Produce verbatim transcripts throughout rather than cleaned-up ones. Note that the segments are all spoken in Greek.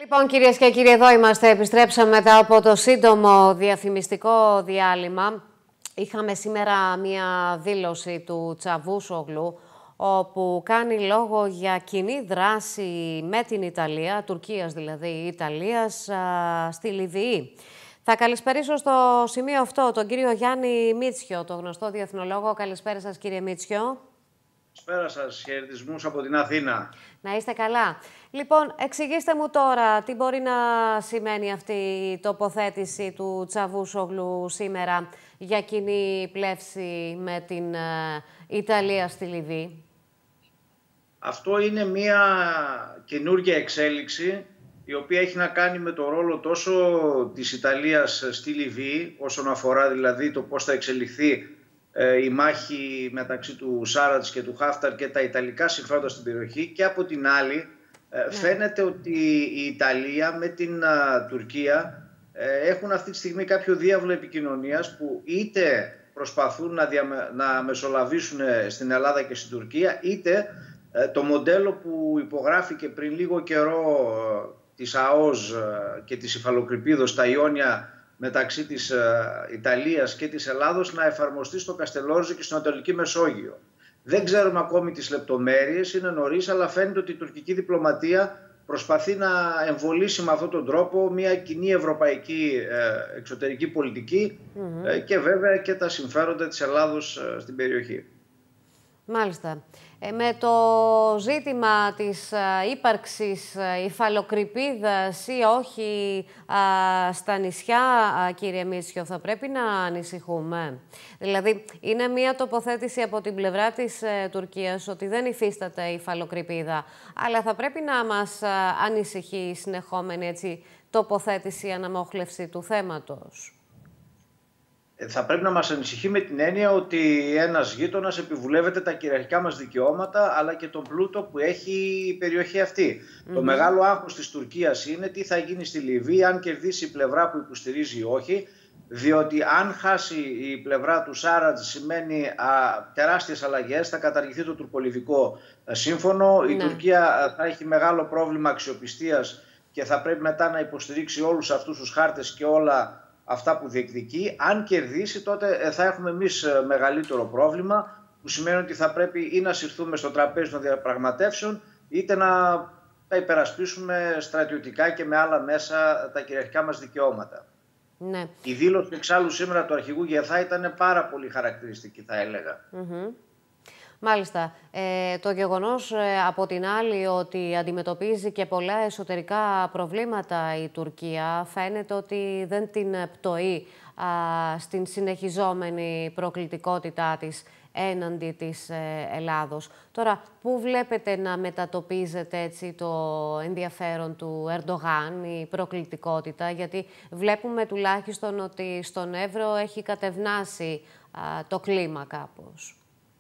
Λοιπόν, κυρίες και κύριοι, εδώ είμαστε. Επιστρέψαμε μετά από το σύντομο διαφημιστικό διάλειμμα. Είχαμε σήμερα μία δήλωση του Τσαβούσογλου, όπου κάνει λόγο για κοινή δράση με την Ιταλία, Τουρκίας δηλαδή Ιταλίας, στη Λιβύη. Θα καλησπερίσω στο σημείο αυτό τον κύριο Γιάννη Μίτσιο, το γνωστό διεθνολόγο. Καλησπέρα σας, κύριε Μίτσιο. Καλησπέρα σας, χαιρετισμούς από την Αθήνα. Να είστε καλά. Λοιπόν, εξηγήστε μου τώρα τι μπορεί να σημαίνει αυτή η τοποθέτηση του Τσαβούσογλου σήμερα για κοινή πλεύση με την Ιταλία στη Λιβύη. Αυτό είναι μια καινούργια εξέλιξη, η οποία έχει να κάνει με το ρόλο τόσο της Ιταλίας στη Λιβύη, όσον αφορά δηλαδή το πώς θα εξελιχθεί η μάχη μεταξύ του Σάρατς και του Χάφταρ και τα ιταλικά συμφέροντα στην περιοχή, και από την άλλη ναι. φαίνεται ότι η Ιταλία με την α, Τουρκία ε, έχουν αυτή τη στιγμή κάποιο διάβλο επικοινωνίας που είτε προσπαθούν να, δια, να μεσολαβήσουν στην Ελλάδα και στην Τουρκία, είτε ε, το μοντέλο που υπογράφηκε πριν λίγο καιρό ε, της ΑΟΣ ε, και της Υφαλοκρηπίδος στα Ιόνια μεταξύ της ε, Ιταλίας και της Ελλάδος να εφαρμοστεί στο Καστελόριζο και στην Ανατολική Μεσόγειο. Δεν ξέρουμε ακόμη τις λεπτομέρειες, είναι νωρίς, αλλά φαίνεται ότι η τουρκική διπλωματία προσπαθεί να εμβολήσει με αυτόν τον τρόπο μια κοινή ευρωπαϊκή ε, εξωτερική πολιτική mm-hmm. ε, και βέβαια και τα συμφέροντα της Ελλάδος ε, στην περιοχή. Μάλιστα. Ε, με το ζήτημα της α, ύπαρξης α, υφαλοκρηπίδας ή όχι α, στα νησιά, α, κύριε Μίτσιο, θα πρέπει να ανησυχούμε. Δηλαδή, είναι μια τοποθέτηση από την πλευρά της ε, Τουρκίας ότι δεν υφίσταται υφαλοκρηπίδα, αλλά θα πρέπει να μας α, ανησυχεί η συνεχόμενη έτσι, τοποθέτηση, αναμόχλευση του θέματος. Θα πρέπει να μας ανησυχεί με την έννοια ότι ένας γείτονας επιβουλεύεται τα κυριαρχικά μας δικαιώματα, αλλά και τον πλούτο που έχει η περιοχή αυτή. Mm-hmm. Το μεγάλο άγχος της Τουρκίας είναι τι θα γίνει στη Λιβύη, αν κερδίσει η πλευρά που υποστηρίζει ή όχι, διότι αν χάσει η πλευρά του Σάρατς σημαίνει α, τεράστιες αλλαγές, θα καταργηθεί το τουρκολιβικό σύμφωνο, mm-hmm. η Τουρκία θα έχει μεγάλο πρόβλημα αξιοπιστίας και θα πρέπει μετά να υποστηρίξει όλους αυτούς τους χάρτες και όλα αυτά που διεκδικεί. Αν κερδίσει, τότε θα έχουμε εμείς μεγαλύτερο πρόβλημα, που σημαίνει ότι θα πρέπει ή να συρθούμε στο τραπέζι των διαπραγματεύσεων, είτε να τα υπερασπίσουμε στρατιωτικά και με άλλα μέσα τα κυριαρχικά μας δικαιώματα. Ναι. Η δήλωση εξάλλου σήμερα του αρχηγού Γεθά ήταν πάρα πολύ χαρακτηριστική, θα έλεγα. Mm-hmm. Μάλιστα. Ε, το γεγονός ε, από την άλλη ότι αντιμετωπίζει και πολλά εσωτερικά προβλήματα η Τουρκία φαίνεται ότι δεν την πτωεί α, στην συνεχιζόμενη προκλητικότητά της έναντι της ε, Ελλάδος. Τώρα, πού βλέπετε να μετατοπίζεται έτσι το ενδιαφέρον του Ερντογάν, η προκλητικότητα, γιατί βλέπουμε τουλάχιστον ότι στον Εύρο έχει κατευνάσει α, το κλίμα κάπως.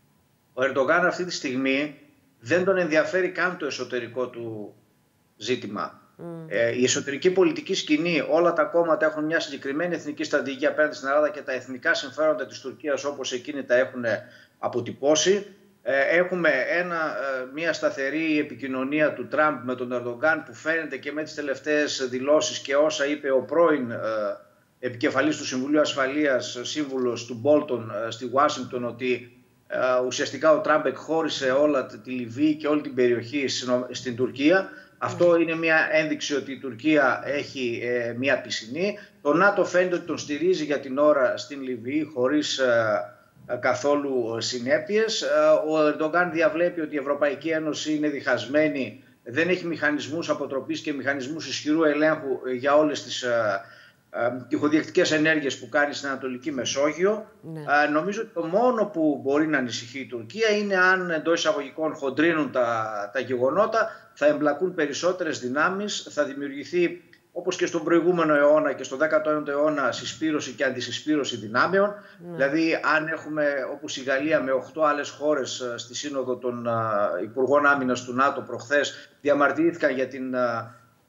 Ο Ερντογάν αυτή τη στιγμή δεν τον ενδιαφέρει καν το εσωτερικό του ζήτημα. Mm. Ε, η εσωτερική πολιτική σκηνή, όλα τα κόμματα έχουν μια συγκεκριμένη εθνική στρατηγική απέναντι στην Ελλάδα και τα εθνικά συμφέροντα της Τουρκίας όπως εκείνοι τα έχουν αποτυπώσει. Ε, έχουμε ένα, μια σταθερή επικοινωνία του Τραμπ με τον Ερντογάν που φαίνεται και με τις τελευταίες δηλώσεις και όσα είπε ο πρώην ε, επικεφαλής του Συμβουλίου Ασφαλείας, σύμβουλος του Μπόλτον ε, στη Ουάσιγκτον, ότι Uh, ουσιαστικά ο Τραμπ εκχώρησε όλα τη Λιβύη και όλη την περιοχή στην Τουρκία. Mm. Αυτό είναι μια ένδειξη ότι η Τουρκία έχει ε, μια πισινή. Το ΝΑΤΟ φαίνεται ότι τον στηρίζει για την ώρα στην Λιβύη χωρίς ε, ε, καθόλου συνέπειες. Ε, ο Ερντογάν διαβλέπει ότι η Ευρωπαϊκή Ένωση είναι διχασμένη, δεν έχει μηχανισμούς αποτροπής και μηχανισμούς ισχυρού ελέγχου για όλες τις ε, τυχοδιεκτικές ενέργειες που κάνει στην Ανατολική Μεσόγειο. Ναι. Ε, νομίζω ότι το μόνο που μπορεί να ανησυχεί η Τουρκία είναι αν εντός εισαγωγικών χοντρίνουν τα, τα γεγονότα, θα εμπλακούν περισσότερες δυνάμεις, θα δημιουργηθεί όπως και στον προηγούμενο αιώνα και στον δέκατο ένατο αιώνα συσπήρωση και αντισυσπήρωση δυνάμεων. Ναι. Δηλαδή αν έχουμε όπως η Γαλλία με οκτώ άλλες χώρες στη Σύνοδο των uh, Υπουργών Άμυνας του ΝΑΤΟ προχθές διαμαρτυρήθηκαν για την uh,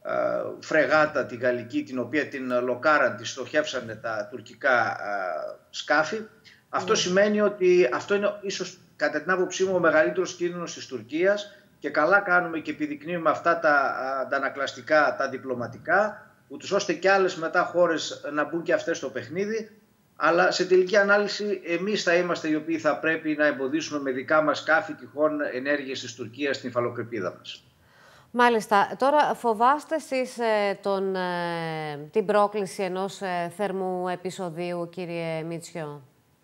φρεγάτα τη γαλλική, την οποία την λοκάραν, τη στοχεύσανε τα τουρκικά σκάφη. Αυτό mm. σημαίνει ότι αυτό είναι ίσως κατά την άποψή μου ο μεγαλύτερος κίνδυνος της Τουρκίας και καλά κάνουμε και επιδεικνύουμε αυτά τα αντανακλαστικά, τα διπλωματικά, ούτως ώστε και άλλες μετά χώρες να μπουν και αυτές στο παιχνίδι. Αλλά σε τελική ανάλυση εμείς θα είμαστε οι οποίοι θα πρέπει να εμποδίσουμε με δικά μας σκάφη τυχόν ενέργειες της Τουρκίας στην υφαλοκρηπίδα μας. Μάλιστα. Τώρα φοβάστε εσείς ε, τον, ε, την πρόκληση ενός ε, θερμού επεισοδίου, κύριε Μητσιό?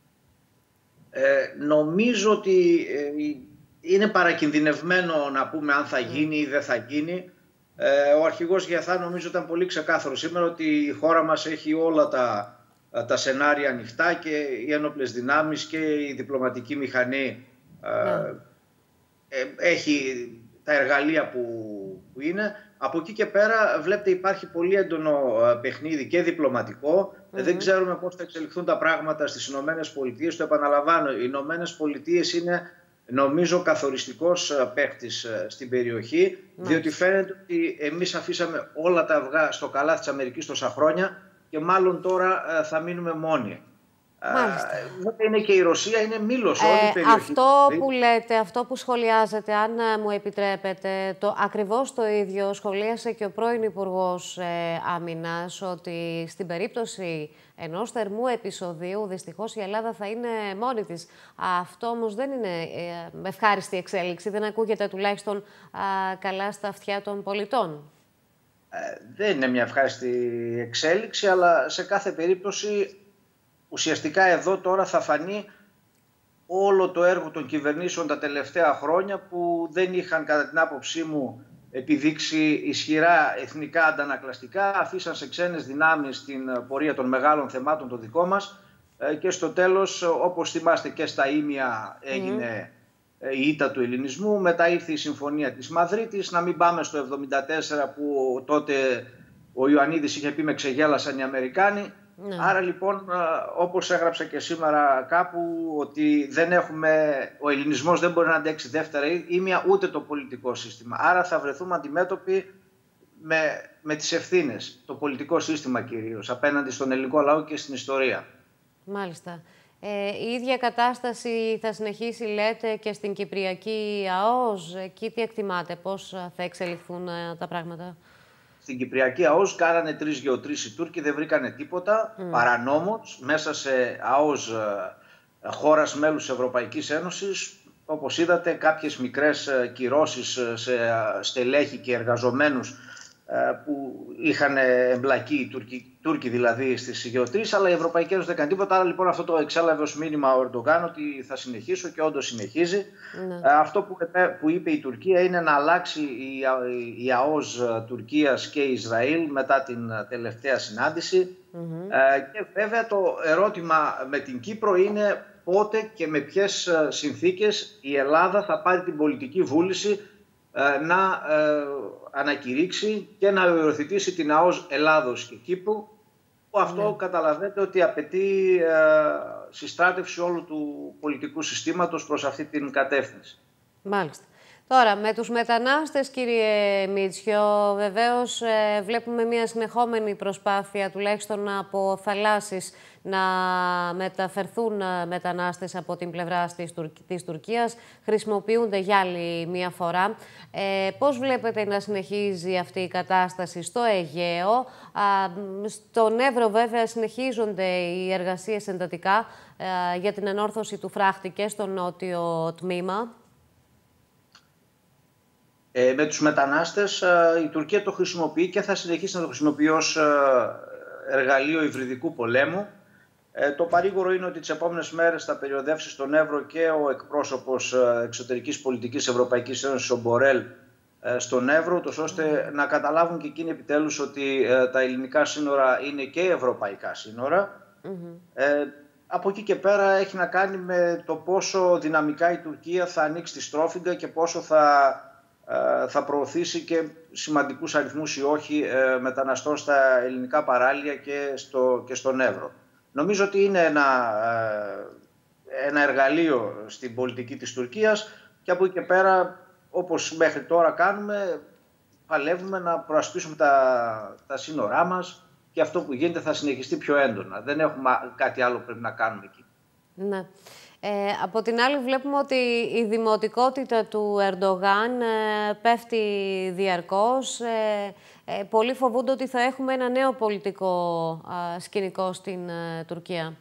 Ε, νομίζω ότι ε, είναι παρακινδυνευμένο να πούμε αν θα γίνει ή δεν θα γίνει. Ε, ο αρχηγός Γιαθά νομίζω ήταν πολύ ξεκάθαρο σήμερα ότι η χώρα μας έχει όλα τα, τα σενάρια ανοιχτά και οι ένοπλες δυνάμεις και η διπλωματική μηχανή ε, ε, έχει τα εργαλεία που, που είναι. Από εκεί και πέρα βλέπετε υπάρχει πολύ έντονο παιχνίδι και διπλωματικό. Mm-hmm. Δεν ξέρουμε πώς θα εξελιχθούν τα πράγματα στις Ηνωμένες Πολιτείες. Το επαναλαμβάνω, οι Ηνωμένες Πολιτείες είναι νομίζω καθοριστικός παίκτης στην περιοχή, mm-hmm. διότι φαίνεται ότι εμείς αφήσαμε όλα τα αυγά στο καλάθι της Αμερικής τόσα χρόνια και μάλλον τώρα θα μείνουμε μόνοι. Δεν είναι και η Ρωσία, είναι μήλος όλη η περιοχή. Αυτό που λέτε, αυτό που σχολιάζετε, αν μου επιτρέπετε, το, ακριβώς το ίδιο σχολίασε και ο πρώην Υπουργός ε, Άμυνας, ότι στην περίπτωση ενός θερμού επεισοδίου, δυστυχώς η Ελλάδα θα είναι μόνη της. Αυτό όμως δεν είναι ε, ευχάριστη εξέλιξη, δεν ακούγεται τουλάχιστον α, καλά στα αυτιά των πολιτών. Ε, δεν είναι μια ευχάριστη εξέλιξη, αλλά σε κάθε περίπτωση ουσιαστικά εδώ τώρα θα φανεί όλο το έργο των κυβερνήσεων τα τελευταία χρόνια που δεν είχαν κατά την άποψή μου επιδείξει ισχυρά εθνικά αντανακλαστικά, αφήσαν σε ξένες δυνάμεις την πορεία των μεγάλων θεμάτων το δικό μας και στο τέλος, όπως θυμάστε και στα Ήμια έγινε mm. η ήττα του ελληνισμού, μετά ήρθε η Συμφωνία της Μαδρίτης, να μην πάμε στο εβδομήντα τέσσερα που τότε ο Ιωαννίδης είχε πει με ξεγέλασαν οι Αμερικάνοι. Ναι. Άρα λοιπόν, όπως έγραψα και σήμερα κάπου, ότι δεν έχουμε, ο ελληνισμός δεν μπορεί να αντέξει δεύτερα ήμια ούτε το πολιτικό σύστημα. Άρα θα βρεθούμε αντιμέτωποι με, με τις ευθύνες, το πολιτικό σύστημα κυρίως, απέναντι στον ελληνικό λαό και στην ιστορία. Μάλιστα. Ε, η ίδια κατάσταση θα συνεχίσει, λέτε, και στην Κυπριακή ΑΟΣ. Εκεί τι εκτιμάτε, πώς θα εξελιχθούν τα πράγματα? Στην Κυπριακή ΑΟΣ κάνανε τρεις γεωτρήσεις οι Τούρκοι, δεν βρήκανε τίποτα, mm. παρανόμως, μέσα σε ΑΟΣ χώρας μέλους Ευρωπαϊκής Ένωσης. Όπως είδατε, κάποιες μικρές κυρώσεις σε στελέχη και εργαζομένους που είχαν εμπλακεί οι Τούρκοι, Τούρκοι δηλαδή στις γεωτρήσεις, αλλά η Ευρωπαϊκή Ένωση δεν έκανε τίποτα. Άρα λοιπόν αυτό το εξέλαβε ως μήνυμα ο Ερντογάν ότι θα συνεχίσω και όντως συνεχίζει. Mm. Αυτό που, που είπε η Τουρκία είναι να αλλάξει η, η ΑΟΣ Τουρκίας και Ισραήλ μετά την τελευταία συνάντηση. Mm-hmm. Και βέβαια το ερώτημα με την Κύπρο είναι πότε και με ποιες συνθήκες η Ελλάδα θα πάρει την πολιτική βούληση να ανακηρύξει και να υιοθετήσει την ΑΟΣ Ελλάδος και Κύπρου, που αυτό mm. καταλαβαίνετε ότι απαιτεί ε, συστράτευση όλου του πολιτικού συστήματος προς αυτή την κατεύθυνση. Μάλιστα. Τώρα, με τους μετανάστες, κύριε Μητσιό, βεβαίως ε, βλέπουμε μια συνεχόμενη προσπάθεια, τουλάχιστον από θαλάσσης, να μεταφερθούν μετανάστες από την πλευρά της, Τουρκ... της Τουρκίας. Χρησιμοποιούνται για άλλη μία φορά. Ε, πώς βλέπετε να συνεχίζει αυτή η κατάσταση στο Αιγαίο? Α, στον Εύρο βέβαια συνεχίζονται οι εργασίες εντατικά α, για την ενόρθωση του φράχτη και στο νότιο τμήμα. Ε, με τους μετανάστες η Τουρκία το χρησιμοποιεί και θα συνεχίσει να το χρησιμοποιεί ως εργαλείο υβριδικού πολέμου. Ε, το παρήγορο είναι ότι τις επόμενες μέρες θα περιοδεύσει στον Εύρο και ο εκπρόσωπος εξωτερικής πολιτικής Ευρωπαϊκής Ένωσης, ο Μπορέλ, ε, στον Εύρο, τόσο ώστε να καταλάβουν και εκείνοι επιτέλους ότι ε, τα ελληνικά σύνορα είναι και ευρωπαϊκά σύνορα. Mm-hmm. ε, από εκεί και πέρα έχει να κάνει με το πόσο δυναμικά η Τουρκία θα ανοίξει τη στρόφιγγα και πόσο θα, ε, θα προωθήσει και σημαντικούς αριθμούς ή όχι ε, μεταναστών στα ελληνικά παράλια και, στο, και στον Εύρο. Νομίζω ότι είναι ένα, ένα εργαλείο στην πολιτική της Τουρκίας και από εκεί και πέρα, όπως μέχρι τώρα κάνουμε, παλεύουμε να προασπίσουμε τα, τα σύνορά μας και αυτό που γίνεται θα συνεχιστεί πιο έντονα. Δεν έχουμε κάτι άλλο που πρέπει να κάνουμε εκεί. Ναι. Ε, από την άλλη βλέπουμε ότι η δημοτικότητα του Ερντογάν ε, πέφτει διαρκώς. Ε, ε, πολλοί φοβούνται ότι θα έχουμε ένα νέο πολιτικό ε, σκηνικό στην ε, Τουρκία.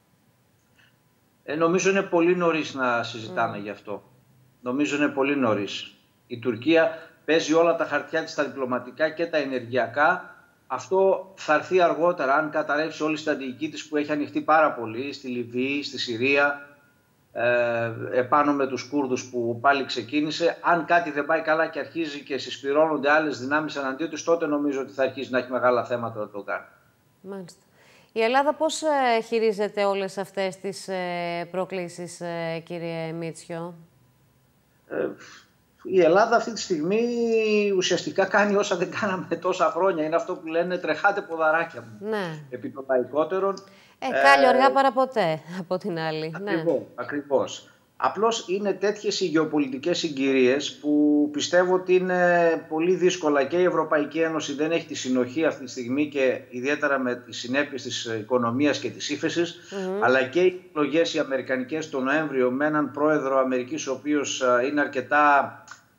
Ε, νομίζω είναι πολύ νωρίς να συζητάμε mm. γι' αυτό. Νομίζω είναι πολύ νωρίς. Η Τουρκία παίζει όλα τα χαρτιά της, τα διπλωματικά και τα ενεργειακά. Αυτό θα έρθει αργότερα, αν καταρρεύσει όλη η στρατηγική της που έχει ανοιχτεί πάρα πολύ στη Λιβύη, στη Συρία, ε, επάνω με τους Κούρδους που πάλι ξεκίνησε. Αν κάτι δεν πάει καλά και αρχίζει και συσπυρώνονται άλλες δυνάμεις εναντίον της, τότε νομίζω ότι θα αρχίσει να έχει μεγάλα θέματα να το κάνει. Μάλιστα. Η Ελλάδα πώς ε, χειρίζεται όλες αυτές τις ε, προκλήσεις, ε, κύριε Μίτσιο? Ε, η Ελλάδα αυτή τη στιγμή ουσιαστικά κάνει όσα δεν κάναμε τόσα χρόνια. Είναι αυτό που λένε τρεχάτε ποδαράκια μου. Ναι. Επί των λαϊκότερων. Ε, κάλλιο αργά παρά ποτέ, από την άλλη. Ακριβώς, ναι. ακριβώς. Απλώς είναι τέτοιες οι γεωπολιτικές συγκυρίες που πιστεύω ότι είναι πολύ δύσκολα και η Ευρωπαϊκή Ένωση δεν έχει τη συνοχή αυτή τη στιγμή και ιδιαίτερα με τις συνέπειες της οικονομίας και της ύφεσης, mm-hmm. αλλά και οι εκλογές οι αμερικανικές τον Νοέμβριο με έναν πρόεδρο Αμερικής ο οποίος είναι αρκετά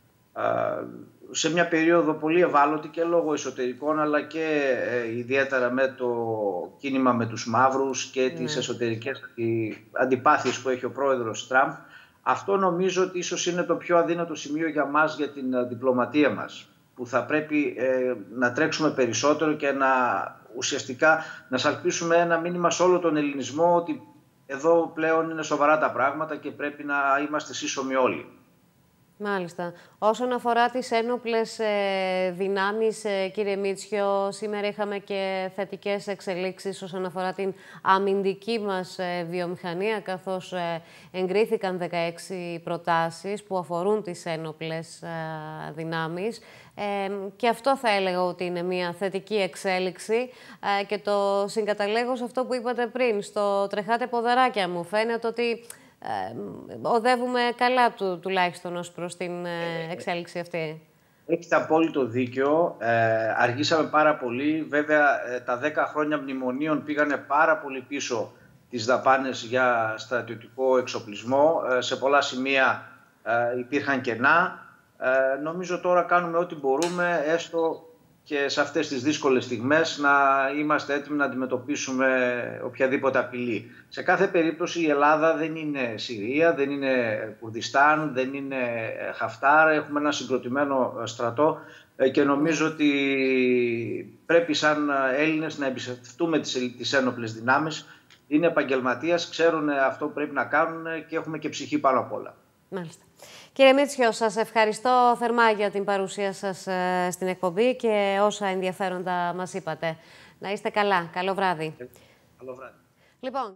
σε μια περίοδο πολύ ευάλωτη και λόγω εσωτερικών αλλά και ε, ιδιαίτερα με το κίνημα με τους μαύρους και mm. τις εσωτερικές αντιπάθειες που έχει ο πρόεδρος Τραμπ. Αυτό νομίζω ότι ίσως είναι το πιο αδύνατο σημείο για μας, για την διπλωματία μας, που θα πρέπει ε, να τρέξουμε περισσότερο και να ουσιαστικά να σαλπίσουμε ένα μήνυμα σε όλο τον ελληνισμό ότι εδώ πλέον είναι σοβαρά τα πράγματα και πρέπει να είμαστε σύσσωμοι όλοι. Μάλιστα. Όσον αφορά τις ένοπλες ε, δυνάμεις, ε, κύριε Μίτσιο, σήμερα είχαμε και θετικές εξελίξεις όσον αφορά την αμυντική μας ε, βιομηχανία, καθώς ε, εγκρίθηκαν δεκαέξι προτάσεις που αφορούν τις ένοπλες ε, δυνάμεις. Ε, και αυτό θα έλεγα ότι είναι μια θετική εξέλιξη ε, και το συγκαταλέγω σε αυτό που είπατε πριν, στο τρεχάτε ποδαράκια μου. Φαίνεται ότι Ε, οδεύουμε καλά του, τουλάχιστον ως προς την ε, εξέλιξη αυτή. Έχετε απόλυτο δίκιο. Ε, αργήσαμε πάρα πολύ. Βέβαια, ε, τα δέκα χρόνια μνημονίων πήγανε πάρα πολύ πίσω τις δαπάνες για στρατιωτικό εξοπλισμό. Ε, σε πολλά σημεία ε, υπήρχαν κενά. Ε, νομίζω τώρα κάνουμε ό,τι μπορούμε, έστω και σε αυτές τις δύσκολες στιγμές, να είμαστε έτοιμοι να αντιμετωπίσουμε οποιαδήποτε απειλή. Σε κάθε περίπτωση η Ελλάδα δεν είναι Συρία, δεν είναι Κουρδιστάν, δεν είναι Χαφτάρ. Έχουμε ένα συγκροτημένο στρατό και νομίζω ότι πρέπει σαν Έλληνες να εμπιστευτούμε τις ένοπλες δυνάμεις. Είναι επαγγελματίες, ξέρουν αυτό που πρέπει να κάνουν και έχουμε και ψυχή πάνω απ' όλα. Μάλιστα. Κύριε Μίτσιο, σας ευχαριστώ θερμά για την παρουσία σας ε, στην εκπομπή και όσα ενδιαφέροντα μας είπατε. Να είστε καλά. Καλό βράδυ. Καλό βράδυ. Λοιπόν...